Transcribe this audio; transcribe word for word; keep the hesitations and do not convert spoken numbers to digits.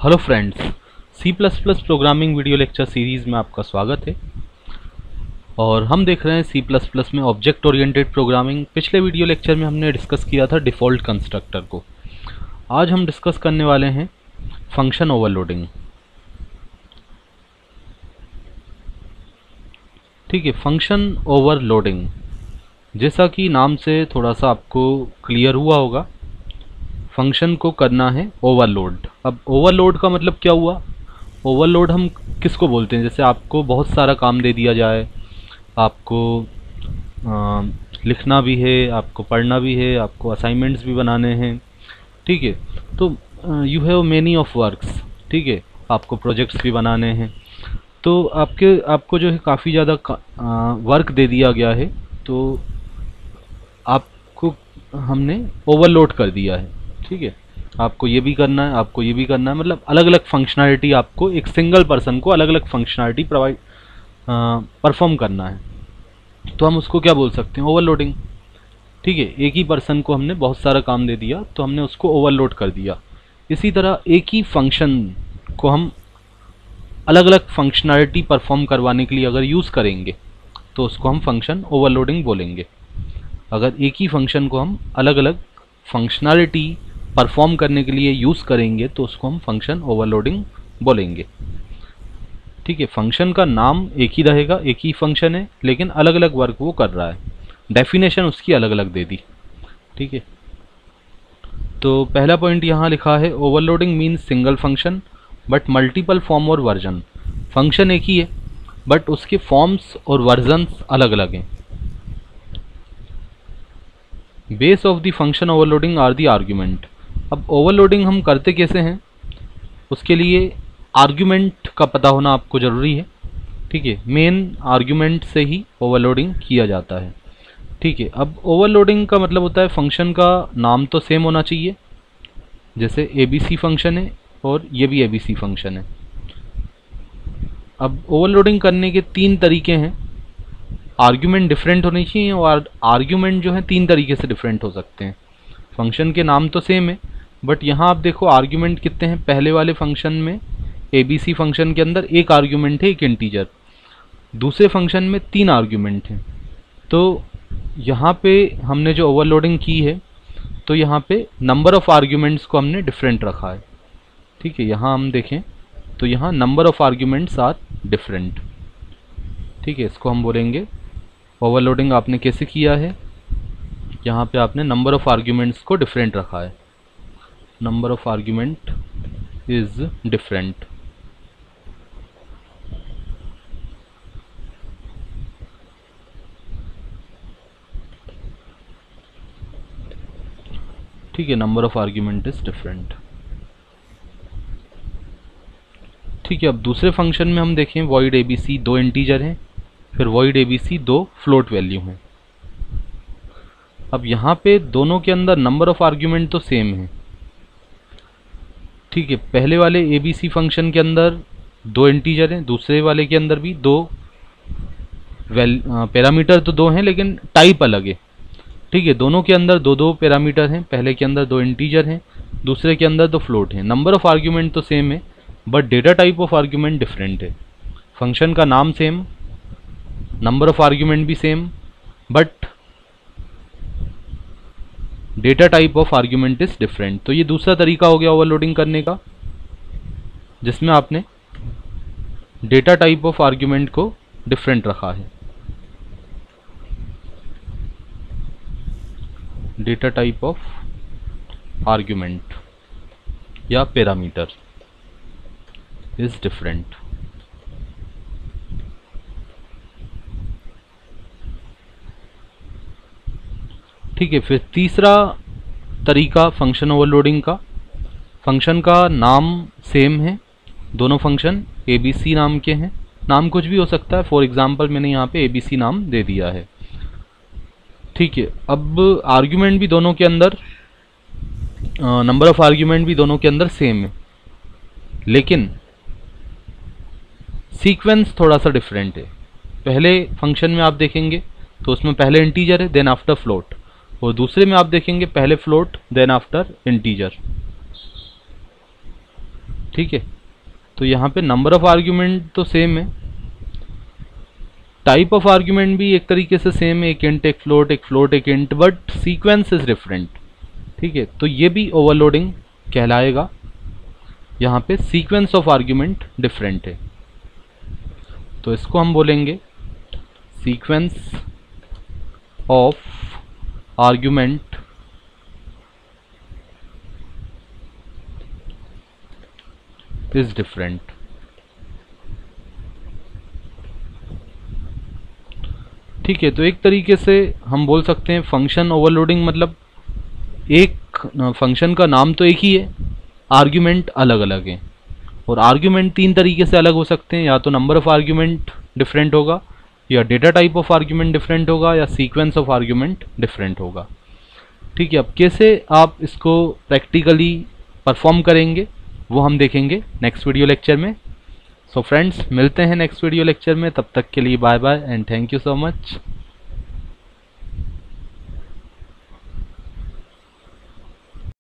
Hello friends, C plus plus programming video lecture series में आपका स्वागत है। और हम देख रहे हैं सी प्लस प्लस में ऑब्जेक्ट ओरिएंटेड प्रोग्रामिंग। पिछले वीडियो लेक्चर में हमने डिस्कस किया था डिफ़ॉल्ट कंस्ट्रक्टर को। आज हम डिस्कस करने वाले हैं फंक्शन ओवरलोडिंग। ठीक है, फंक्शन ओवरलोडिंग जैसा कि नाम से थोड़ा सा आपको क्लियर हुआ होगा, फंक्शन को करना है ओवरलोड। अब ओवरलोड का मतलब क्या हुआ? ओवरलोड हम किसको बोलते हैं? जैसे आपको बहुत सारा काम दे दिया जाए, आपको आ, लिखना भी है, आपको पढ़ना भी है, आपको असाइनमेंट्स भी बनाने हैं। ठीक है, तो you have many of works. ठीक है, आपको प्रोजेक्ट्स भी बनाने हैं, तो आपके आपको जो है काफ़ी ज़्यादा वर्क दे दिया गया है, तो आपको हमने ओवरलोड कर दिया है। ठीक है, आपको ये भी करना है, आपको ये भी करना है, मतलब अलग अलग फंक्शनैलिटी, आपको एक सिंगल पर्सन को अलग अलग फंक्शनैलिटी प्रोवाइड परफॉर्म करना है, तो हम उसको क्या बोल सकते हैं? ओवरलोडिंग। ठीक है, एक ही पर्सन को हमने बहुत सारा काम दे दिया, तो हमने उसको ओवरलोड कर दिया। इसी तरह एक ही फंक्शन को हम अलग अलग फंक्शनैलिटी परफॉर्म करवाने के लिए अगर यूज़ करेंगे तो उसको हम फंक्शन ओवरलोडिंग बोलेंगे। अगर एक ही फंक्शन को हम अलग अलग फंक्शनैलिटी परफॉर्म करने के लिए यूज़ करेंगे तो उसको हम फंक्शन ओवरलोडिंग बोलेंगे। ठीक है, फंक्शन का नाम एक ही रहेगा, एक ही फंक्शन है, लेकिन अलग अलग वर्क वो कर रहा है, डेफिनेशन उसकी अलग अलग दे दी। ठीक है, तो पहला पॉइंट यहाँ लिखा है, overloading means single function but multiple form और वर्जन। फंक्शन एक ही है बट उसके फॉर्म्स और वर्जन्स अलग अलग हैं। Base of the function overloading are the argument. अब ओवरलोडिंग हम करते कैसे हैं, उसके लिए आर्ग्यूमेंट का पता होना आपको ज़रूरी है। ठीक है, मेन आर्ग्यूमेंट से ही ओवरलोडिंग किया जाता है। ठीक है, अब ओवरलोडिंग का मतलब होता है फंक्शन का नाम तो सेम होना चाहिए, जैसे ए बी सी फंक्शन है और ये भी ए बी सी फंक्शन है। अब ओवरलोडिंग करने के तीन तरीके हैं। आर्ग्यूमेंट डिफरेंट होनी चाहिए, और आर्ग्यूमेंट जो है तीन तरीके से डिफरेंट हो सकते हैं। फंक्शन के नाम तो सेम है, बट यहाँ आप देखो आर्ग्यूमेंट कितने हैं। पहले वाले फंक्शन में, ए बी सी फंक्शन के अंदर एक आर्ग्यूमेंट है, एक इंटीजर। दूसरे फंक्शन में तीन आर्ग्यूमेंट हैं। तो यहाँ पे हमने जो ओवरलोडिंग की है, तो यहाँ पे नंबर ऑफ़ आर्ग्यूमेंट्स को हमने डिफरेंट रखा है। ठीक है, यहाँ हम देखें तो यहाँ number of arguments are different. ठीक है, इसको हम बोलेंगे ओवरलोडिंग आपने कैसे किया है। यहाँ पे आपने नंबर ऑफ़ आर्ग्यूमेंट्स को डिफरेंट रखा है, number of argument is different. ठीक है, number of argument is different. ठीक है, अब दूसरे फंक्शन में हम देखें, वॉइड ए बी सी दो इंटीजर हैं, फिर वॉइड ए बी सी दो फ्लोट वैल्यू हैं। अब यहाँ पे दोनों के अंदर नंबर ऑफ़ आर्ग्यूमेंट तो सेम है। ठीक है, पहले वाले ए बी सी फंक्शन के अंदर दो इंटीजर हैं, दूसरे वाले के अंदर भी दो वैल पैरामीटर तो दो हैं, लेकिन टाइप अलग है। ठीक है, दोनों के अंदर दो दो पैरामीटर हैं, पहले के अंदर दो इंटीजर हैं, दूसरे के अंदर दो फ्लोट हैं। नंबर ऑफ़ आर्ग्यूमेंट तो सेम है, but data type of argument different है। फंक्शन का नाम सेम, नंबर ऑफ़ आर्ग्यूमेंट भी same, but data type of argument is different. तो ये दूसरा तरीका हो गया ओवरलोडिंग करने का, जिसमें आपने डेटा टाइप ऑफ आर्ग्यूमेंट को डिफरेंट रखा है। डेटा टाइप ऑफ आर्ग्यूमेंट या पैरामीटर इज डिफरेंट। ठीक है, फिर तीसरा तरीका फंक्शन ओवरलोडिंग का, फंक्शन का नाम सेम है, दोनों फंक्शन ए बी सी नाम के हैं। नाम कुछ भी हो सकता है, फॉर एग्जांपल मैंने यहाँ पे ए बी सी नाम दे दिया है। ठीक है, अब आर्ग्यूमेंट भी दोनों के अंदर, नंबर ऑफ आर्ग्यूमेंट भी दोनों के अंदर सेम है, लेकिन सीक्वेंस थोड़ा सा डिफरेंट है। पहले फंक्शन में आप देखेंगे तो उसमें पहले इंटीजर है, देन आफ्टर फ्लोट, और दूसरे में आप देखेंगे पहले फ्लोट देन आफ्टर इंटीजर। ठीक है, तो यहाँ पे नंबर ऑफ आर्ग्यूमेंट तो सेम है, टाइप ऑफ आर्ग्यूमेंट भी एक तरीके से सेम है, एक इंट एक फ्लोट, एक फ्लोट एक int, but sequence is different. ठीक है, तो ये भी ओवरलोडिंग कहलाएगा, यहाँ पे सीक्वेंस ऑफ आर्ग्यूमेंट डिफरेंट है, तो इसको हम बोलेंगे sequence of argument is different. ठीक है, तो एक तरीके से हम बोल सकते हैं फंक्शन ओवरलोडिंग मतलब एक फंक्शन का नाम तो एक ही है, आर्ग्यूमेंट अलग अलग हैं, और आर्ग्यूमेंट तीन तरीके से अलग हो सकते हैं, या तो नंबर ऑफ आर्ग्यूमेंट डिफरेंट होगा, या data type of argument different होगा, या सीक्वेंस ऑफ आर्ग्यूमेंट डिफरेंट होगा। ठीक है, अब कैसे आप इसको प्रैक्टिकली परफॉर्म करेंगे वो हम देखेंगे नेक्स्ट वीडियो लेक्चर में। सो फ्रेंड्स, मिलते हैं नेक्स्ट वीडियो लेक्चर में, तब तक के लिए bye bye and thank you so much.